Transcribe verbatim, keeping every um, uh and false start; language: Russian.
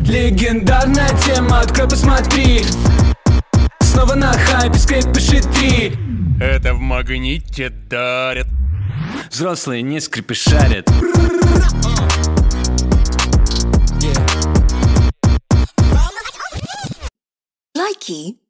Легендарная тема, открой, посмотри. Снова на хайпе скрипиши три. Это в магните дарят. Взрослые не скрипишарят. Likey